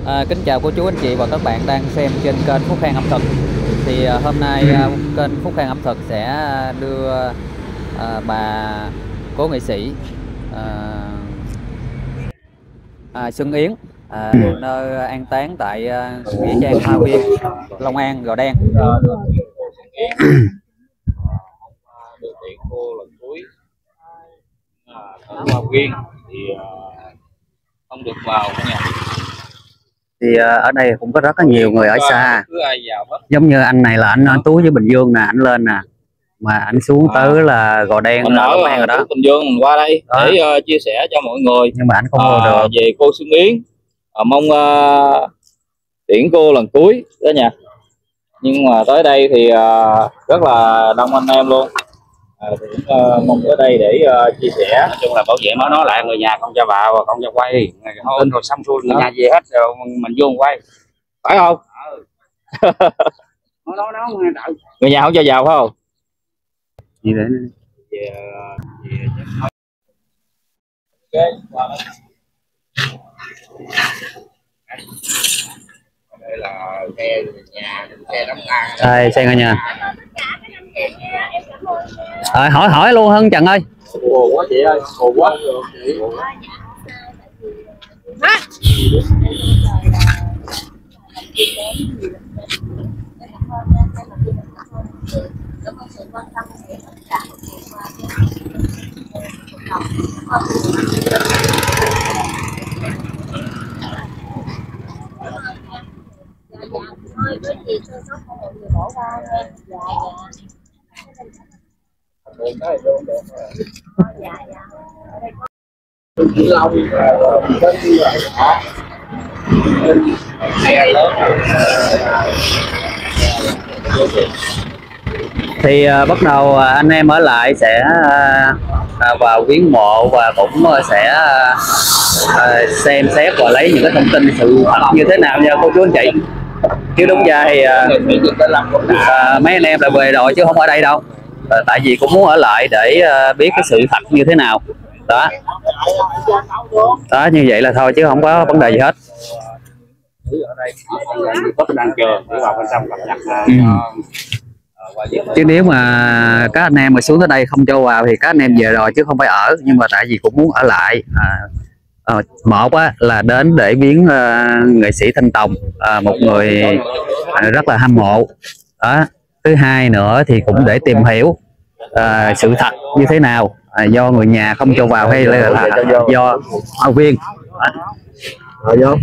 Kính chào cô chú anh chị và các bạn đang xem trên kênh Phúc Khang ẩm thực. Thì hôm nay kênh Phúc Khang ẩm thực sẽ đưa bà cố nghệ sĩ Xuân Yến nơi an táng tại nghĩa trang Hoa Viên, Long An, Gò Đen. Được tiện cô lần cuối ở Hoa Viên thì không được vào cả nhà. Thì ở đây cũng có rất là nhiều người ở xa, cứ ai vào hết. giống như anh này là anh Tú với Bình Dương nè, anh lên nè, mà anh xuống tới là Gò Đen, mình ở Long An rồi đó. Bình Dương mình qua đây để chia sẻ cho mọi người, nhưng mà anh không vô được về cô Xuân Yến. Mong tiễn cô lần cuối đó nha. Nhưng mà tới đây thì rất là đông anh em luôn. Mong tới đây để chia sẻ. Nói chung là bảo vệ nó lại người nhà không cho vào, không cho quay tin rồi xong xuôi người nhà về hết rồi mình vô quay, phải không? nó người nhà không cho vào phải không? gì để Đây là xe nhà, xe đóng tang. đây xe ngay nha. Hỏi luôn Hân Trần ơi. Ồ quá chị ơi, ồ quá. Thì bắt đầu anh em ở lại sẽ vào viếng mộ và cũng sẽ xem xét và lấy những cái thông tin sự thật như thế nào nha cô chú anh chị. Chứ đúng ra thì mấy anh em là về rồi chứ không ở đây đâu. Tại vì cũng muốn ở lại để biết cái sự thật như thế nào đó. Đó, như vậy là thôi chứ không có vấn đề gì hết. Đang chờ để vào bên trong cập nhật. Chứ nếu mà các anh em mà xuống tới đây không cho vào thì các anh em về rồi chứ không phải ở. Nhưng mà tại vì cũng muốn ở lại. Một là đến để viếng nghệ sĩ Thanh Tùng, một người rất là hâm mộ đó. Thứ hai nữa thì cũng để tìm hiểu sự thật như thế nào, do người nhà không cho vào hay là do Hoa Viên vô.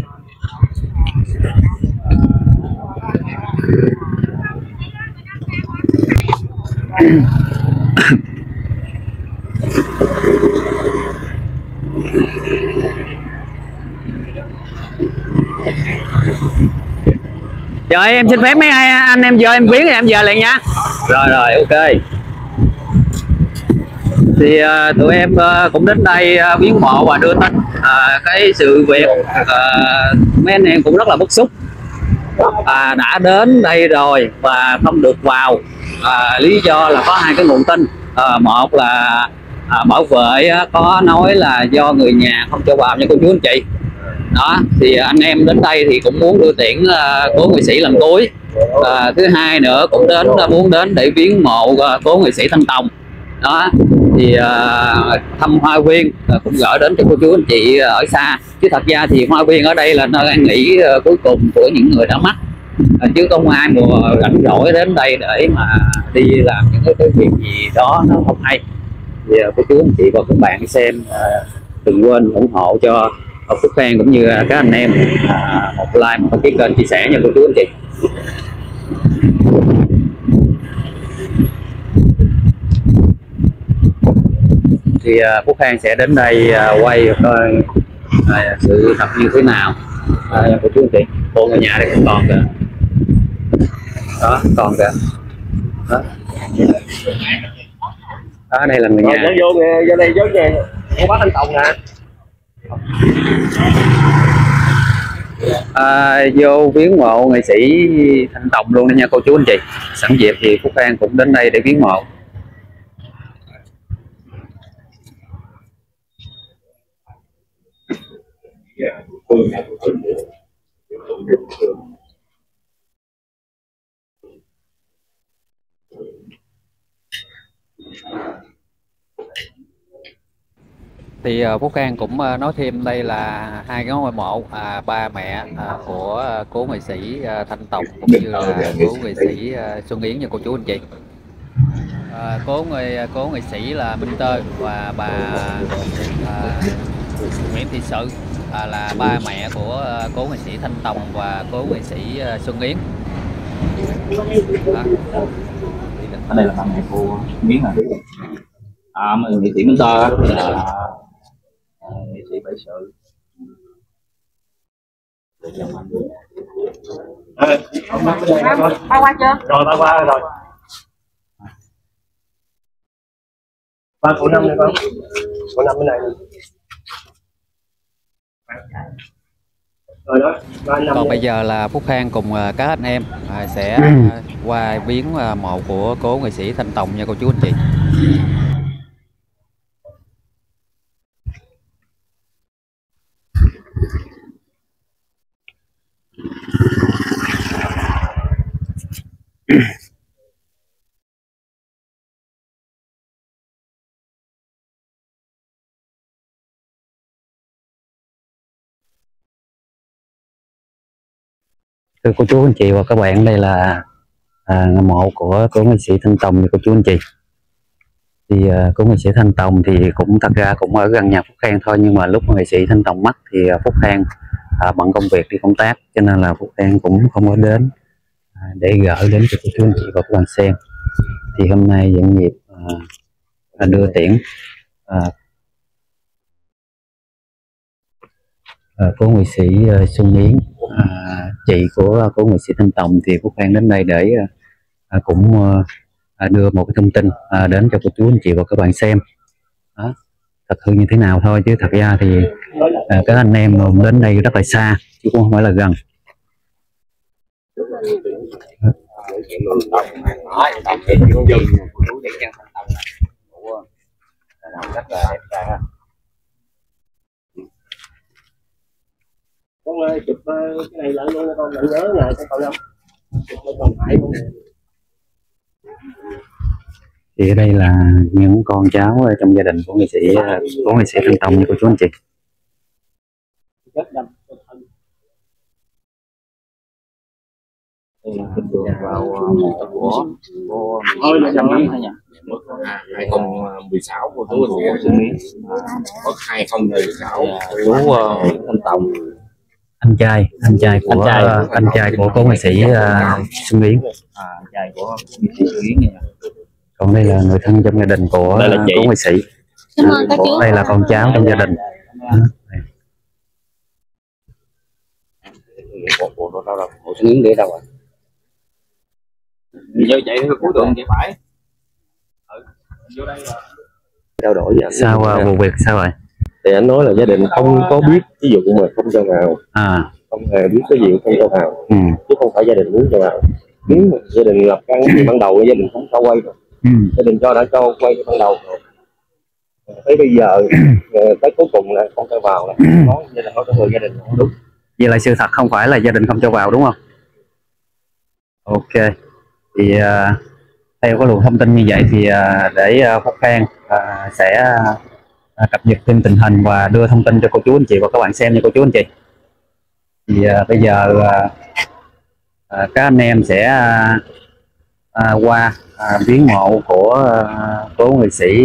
Rồi em xin phép mấy anh em giờ em viếng thì em giờ liền nha. Rồi ok. Thì tụi em cũng đến đây viếng mộ và đưa tin cái sự việc. Mấy anh em cũng rất là bức xúc, đã đến đây rồi và không được vào. Lý do là có hai cái nguồn tin. Một là bảo vệ có nói là do người nhà không cho vào nha cô chú anh chị. Đó thì anh em đến đây thì cũng muốn đưa tiễn cố nghệ sĩ lần cuối. Thứ hai nữa cũng muốn đến để viếng mộ cố nghệ sĩ Thanh Tùng. Đó thì thăm Hoa Viên cũng gửi đến cho cô chú anh chị ở xa. Chứ thật ra thì Hoa Viên ở đây là nơi an nghỉ cuối cùng của những người đã mất, chứ không ai mùa rảnh rỗi đến đây để mà đi làm những cái việc gì đó nó không hay. Thì cô chú anh chị và các bạn xem đừng quên ủng hộ cho Phúc Khang cũng như các anh em một like, một đăng ký kênh, chia sẻ nha cô chú anh chị. Thì Phúc Khang sẽ đến đây quay coi sự thật như thế nào. Cô chú anh chị, cô người nhà đây cũng còn kìa. Đó còn kìa. Đó đây là người nhà. Vô đây vô về cô bác Thanh Tùng nè. Vô viếng mộ nghệ sĩ Thanh Tùng luôn nha cô chú anh chị. Sẵn dịp thì Phúc Khang cũng đến đây để viếng mộ. Thì Phúc Khang cũng nói thêm đây là hai cái ngôi mộ ba mẹ của cố nghệ sĩ Thanh Tùng cũng như là cố nghệ sĩ Xuân Yến, như cô chú anh chị. Cố nghệ sĩ là Minh Tơ và bà à, Nguyễn Thị Sự là ba mẹ của cố nghệ sĩ Thanh Tùng và cố nghệ sĩ Xuân Yến. Đó. Ở đây là ba mẹ cô Miến à. Nghệ sĩ Minh Tơ là nghệ sĩ Bảy Sự. Ba qua chưa? Rồi ba qua rồi. Ba của năm này không? Của năm bên này. Rồi đó. Còn bây giờ là Phúc Khang cùng các anh em sẽ qua viếng mộ của cố nghệ sĩ Thanh Tùng nha cô chú anh chị. Thưa cô chú anh chị và các bạn, đây là mộ của cố nghệ sĩ Thanh Tùng nha cô chú anh chị. Thì cố nghệ sĩ Thanh Tùng thì cũng thật ra cũng ở gần nhà Phúc Khang thôi, nhưng mà lúc nghệ sĩ Thanh Tùng mất thì Phúc Khang bận công việc đi công tác, cho nên là Phúc Khang cũng không có đến để gửi đến cho cô chú anh chị và các bạn xem. Thì hôm nay dẫn dịp đưa tiễn cố nghệ sĩ Xuân Yến, chị của cố nghệ sĩ Thanh Tùng, thì Phúc Khang đến đây để cũng đưa một cái thông tin đến cho cô chú anh chị và các bạn xem. Đó, thật hư như thế nào thôi, chứ thật ra thì các anh em đến đây rất là xa chứ cũng không phải là gần. Con ơi, chụp cái này lại luôn con, lại nhớ lại cái con không? Chụp còn phải luôn. Thì ở đây là những con cháu trong gia đình của nghệ sĩ Thanh Tùng như cô chú anh chị. Vào mộ của cô là năm thôi nha. 2016 của chú Xuân Yến, có 2016 chú Thanh Tùng, anh trai của cố nghệ sĩ Xuân Yến, anh trai của nghệ sĩ Xuân Yến nha. còn đây là người thân trong gia đình của cố nghệ sĩ. Đây là con cháu trong gia đình. Bộ Xuân Yến để đâu rồi? Giờ chạy theo cuối đường chạy phải. Vô đây là Trao đổi với anh. Sao vụ việc sao rồi? Thì anh nói là gia đình không có biết ví dụ mà không cho vào, không hề biết cái gì không cho vào, chứ không phải gia đình muốn cho vào. Nếu mà gia đình lập căn thì ban đầu gia đình không cho quay rồi, gia đình đã cho quay ban đầu rồi. Tới bây giờ tới cuối cùng là không cho vào, là nói gia đình nói cho người gia đình không đúng. Vậy là sự thật không phải là gia đình không cho vào đúng không? Ok, thì theo có luồng thông tin như vậy thì để Phúc Khang sẽ cập nhật thêm tình hình và đưa thông tin cho cô chú anh chị và các bạn xem nha cô chú anh chị. Thì bây giờ các anh em sẽ qua viếng mộ của cố nghệ sĩ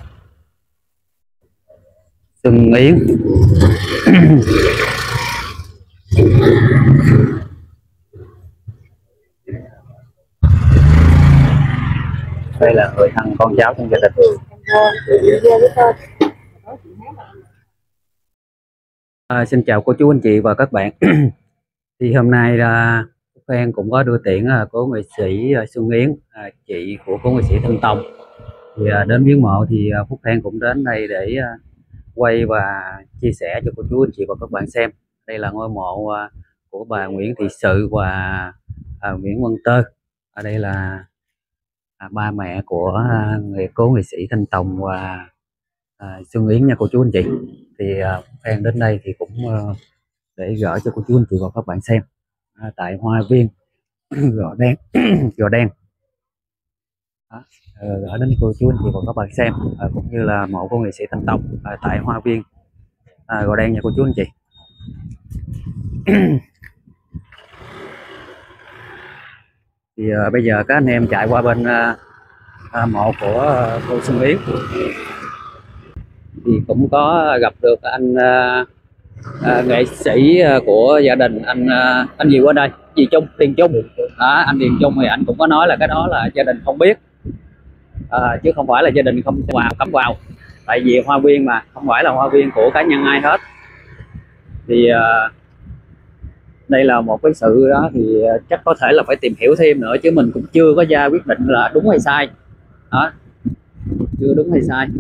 Xuân Yến. Đây là người thân con cháu trong gia đình. Xin chào cô chú anh chị và các bạn. Thì hôm nay Phúc Khang cũng có đưa tiễn cố nghệ sĩ Xuân Yến, chị của cố nghệ sĩ Thanh Tùng. Thì đến viếng mộ thì Phúc Khang cũng đến đây để quay và chia sẻ cho cô chú anh chị và các bạn xem. Đây là ngôi mộ của bà Nguyễn Thị Sự và Nguyễn Văn Tơ. Ở đây là ba mẹ của cố nghệ sĩ Thanh Tùng và Xuân Yến nha cô chú anh chị. Thì Phúc Khang đến đây thì cũng để gửi cho cô chú anh chị và các bạn xem tại Hoa Viên Gò Đen. Đó. Ở đến cô chú anh chị và các bạn xem cũng như là mộ của nghệ sĩ Thanh Tông tại hoa viên Gò Đen nha cô chú anh chị. Thì bây giờ các anh em chạy qua bên mộ của cô Xuân Yến thì cũng có gặp được anh nghệ sĩ của gia đình anh gì qua đây, gì Trung, Điền Trung đó. Anh Điền Trung thì anh cũng có nói là cái đó là gia đình không biết chứ không phải là gia đình không cấm vào, tại vì hoa viên mà không phải là hoa viên của cá nhân ai hết. Thì đây là một cái sự đó thì chắc có thể là phải tìm hiểu thêm nữa, chứ mình cũng chưa có ra quyết định là đúng hay sai đó, chưa đúng hay sai.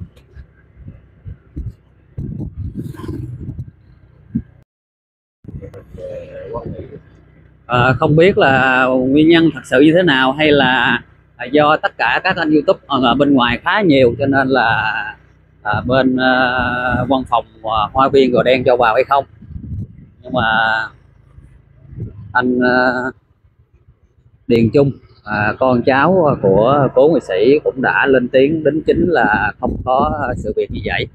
Không biết là nguyên nhân thật sự như thế nào, hay là do tất cả các kênh YouTube ở bên ngoài khá nhiều cho nên là bên văn phòng hoa viên Gò Đen cho vào hay không. Nhưng mà anh Điền Trung con cháu của cố nghệ sĩ cũng đã lên tiếng đính chính là không có sự việc như vậy.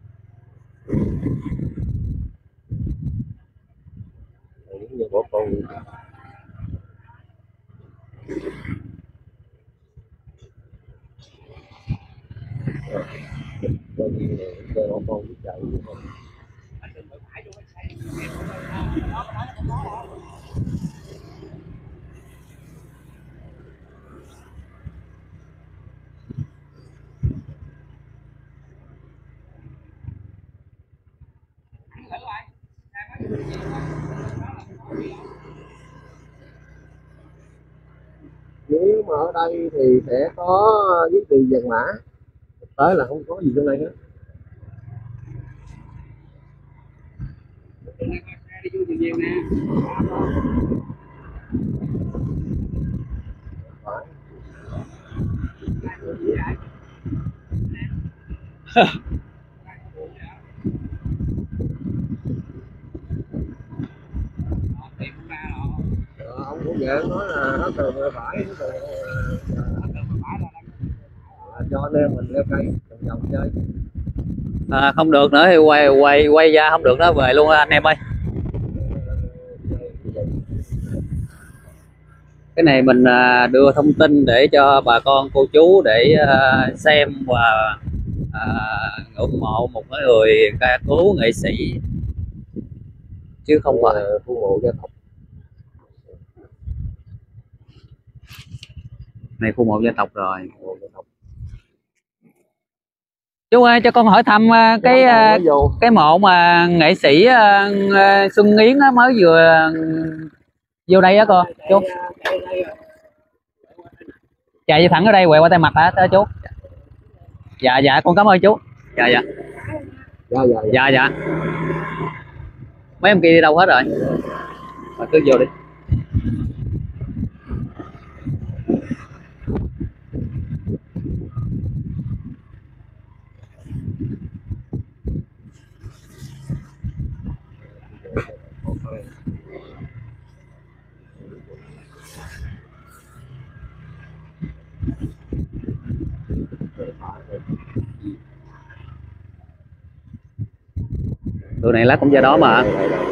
Nếu mà ở đây thì sẽ có viết tiền vàng mã, tới là không có gì trong đây hết. Ông cũng vậy, nói là nó từ phải cho anh em mình leo cây vòng vòng chơi. Không được nữa thì quay ra không được đó, về luôn anh em ơi. Cái này mình đưa thông tin để cho bà con cô chú để xem và ngưỡng mộ một cái người ca cứu nghệ sĩ, chứ không phải khu mộ gia tộc. này khu mộ gia tộc rồi. Chú ơi, cho con hỏi thăm cái mộ mà nghệ sĩ Xuân Yến mới vừa vô đây á con chú. Chạy vô thẳng ở đây, quẹo qua tay mặt hả chú? Dạ dạ con cảm ơn chú. Dạ dạ. Dạ dạ. Mấy em kia đi đâu hết rồi? Mà cứ vô đi. Tụi này lát cũng ra đó mà.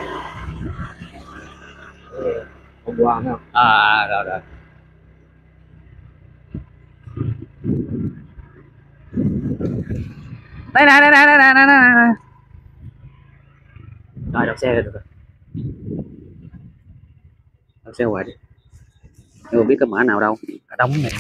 Hôm qua thấy không? Rồi rồi. Đây này. Rồi đậu xe được rồi. Đậu xe ngoài đi. Nhưng mà biết cái mã nào đâu, cả đống này.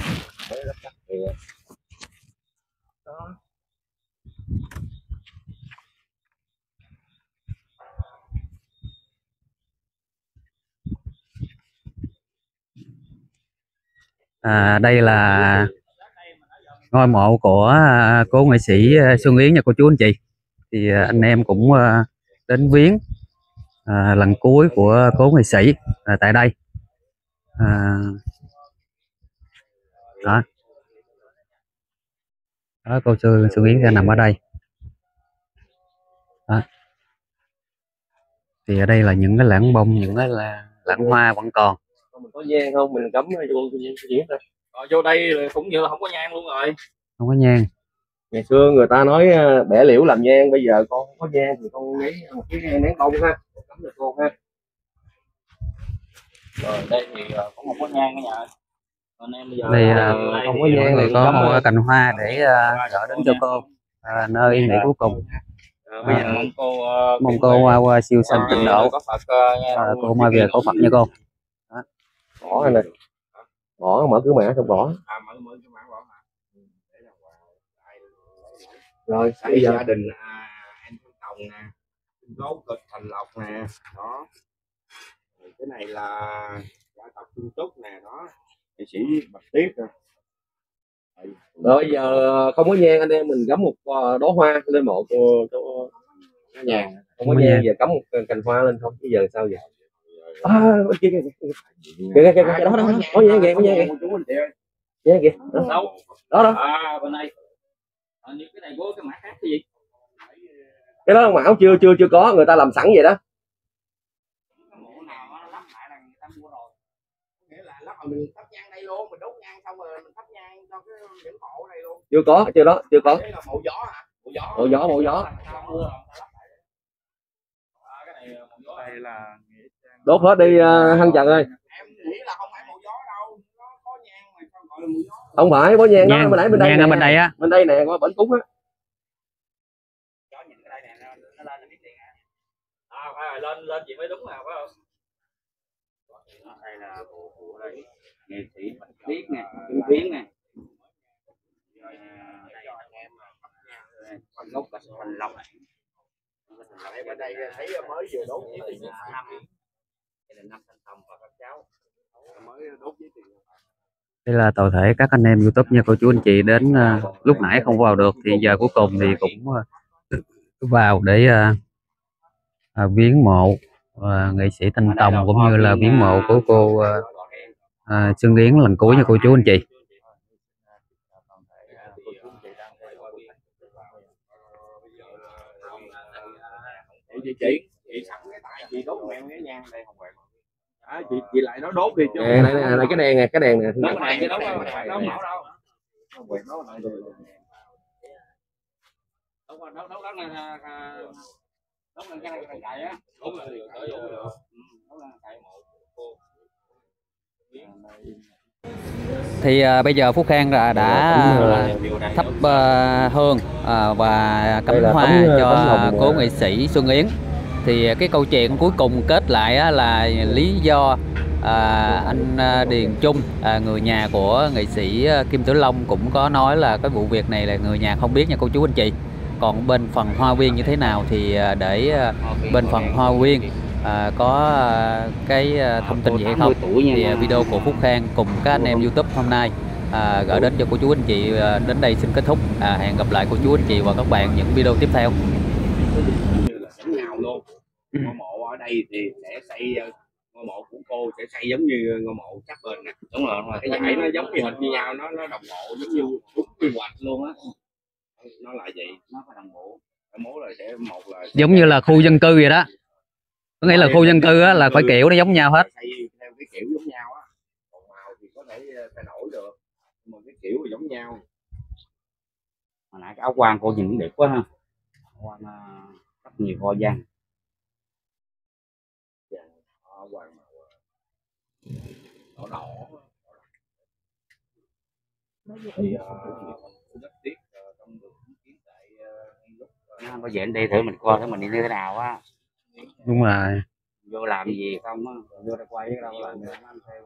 Đây là ngôi mộ của cố nghệ sĩ Xuân Yến nha cô chú anh chị. Thì anh em cũng đến viếng lần cuối của cố nghệ sĩ tại đây. Đó. Đó, cô Xuân Yến sẽ nằm ở đây. Đó. Thì ở đây là những cái lảng bông, những cái là lảng hoa vẫn còn. Mình có gian không, mình cắm cho cô Yến thôi. Rồi vô đây cũng như là không có nhang luôn rồi. Không có nhang. Ngày xưa người ta nói bẻ liễu làm nhang, bây giờ con không có nhang thì con lấy một cái nén bông ha, con cắm được con ha. Rồi đây thì cũng không có nhang cả nhà. Anh em bây giờ Đây không có nhang này thì có cắm một thôi. cành hoa để gửi đến cho cô nơi yên nghỉ cuối cùng. Bây giờ Mong cô qua siêu sanh tịnh độ. có Phật nha. Cô mai về có Phật nha cô. Bỏ này, bỏ mở cửa mã xong bỏ. mở cái mã bỏ hả? Rồi Đây gia đình em Thanh Tòng nè, gấu cực Thành Lộc nè, đó. Rồi cái này là gia tộc Trung Trúc nè, đó. Nghệ sĩ Bạch Tuyết nè. Rồi giờ không có nhang, anh em mình cắm một đóa hoa lên mộ cho nhà. Không có nhang, giờ cắm một cành hoa lên không, bây giờ sao vậy? Kia đó có nhang kìa, có nhang kìa. Nhang kìa. Đâu? Đó. Bên này. Như cái này có cái mã khác cái gì? Cái đó mão chưa có, người ta làm sẵn vậy đó. Nghĩa là lắp mình thắp nhang đây luôn, mình đốt nhang xong rồi mình thắp nhang cho cái những mộ này luôn. Chưa có. Đây là mộ gió hả? Mộ gió. Đây là Đốt hết đi Hân Trần ơi. Em nghĩ là không phải mộ gió đâu, nó có nhang mà sao gọi là mộ gió. Không phải có nhang đó, bên nãy bên đây. Nhang ở bên đây á. Bên đây nè, qua bển cúng á. gió nhìn cái đây nè, nó lên là biết liền à. Phải rồi, lên chị mới đúng nào phải không? Đây là của đây nghệ sĩ Bạch Tuyết nè, Trung Tiến nè. Con gốc Bạch Thành Lộc. Em ở đây thấy mới vừa đốt với tiền năm. Đây là năm Thanh Tòng và các cháu. Mới đốt với tiền. Đây là toàn thể các anh em YouTube nha cô chú anh chị đến lúc nãy không vào được thì giờ cuối cùng thì cũng vào để viếng mộ nghệ sĩ Thanh Tòng cũng như là viếng mộ của cô Xuân Yến lần cuối nha cô chú anh chị. Chị sẵn cái tay chị đốt em cái nhang đây không vậy. Chị lại nói đốt đi chứ. Này cái đèn nè, cái đèn nè. Đốt này chứ đốt đâu. Đốt mẫu đâu. Không vậy nó lại rồi. Đốt này đốt lên cái này phải chạy á. Đốt lên chạy mộ cô. Thì bây giờ Phúc Khang đã thắp hương và cắm hoa cho cố nghệ sĩ Xuân Yến. Thì cái câu chuyện cuối cùng kết lại là lý do anh Điền Trung, người nhà của nghệ sĩ Kim Tử Long cũng có nói là cái vụ việc này là người nhà không biết nha cô chú anh chị. Còn bên phần Hoa Viên như thế nào thì để bên phần Hoa Viên có cái thông tin gì hay không thì video của Phúc Khang cùng các anh em YouTube hôm nay gửi đến cho cô chú anh chị đến đây xin kết thúc. Hẹn gặp lại cô chú anh chị và các bạn những video tiếp theo. Như là giống nhau luôn. Ngôi mộ ở đây thì sẽ xây ngôi mộ của cô sẽ xây giống như ngôi mộ chắc bên nè. Đúng rồi, cái dãy nó giống như hệt như nhau, nó đồng bộ giống như đúng quy hoạch luôn á. Nó là vậy, nó phải đồng bộ. Cái mố là sẽ một là Giống như là khu dân cư vậy đó. Có nghĩa là khu dân cư á, là phải kiểu nó giống nhau hết. Xây theo cái kiểu giống nhau á. Còn màu thì có thể thay đổi được. Nhưng mà cái kiểu là giống nhau. Hồi nãy cái áo quan cô nhìn cũng đẹp quá ha. Quan rất nhiều hoa văn. Áo quan màu đỏ. Thì rất tiếc trong được kiến tại lúc Bây giờ anh đi thử mình coi thử mình đi như thế nào á. Đúng rồi. Vô làm gì không á, vô đây quay cái đâu làm anh theo.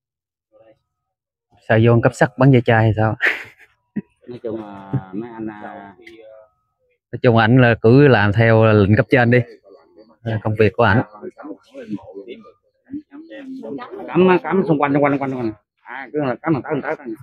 Sao vô cấp sắt bắn dây chai hay sao? Nói chung là mấy anh Nói chung ảnh là cứ làm theo lệnh cấp trên đi, công việc của ảnh. cắm xung quanh cứ là cắm một tới thôi.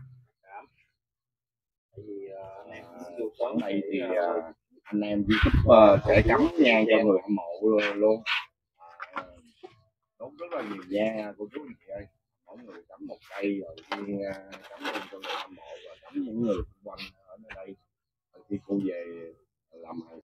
Ở đây thì anh em YouTube sẽ cắm nhang cho người hâm mộ luôn. Đốt rất là nhiều nhang cô chú anh chị ơi. Mỗi người cắm một cây rồi cắm lên cho người hâm mộ và cắm những người xung quanh ở nơi đây. Khi cô về làm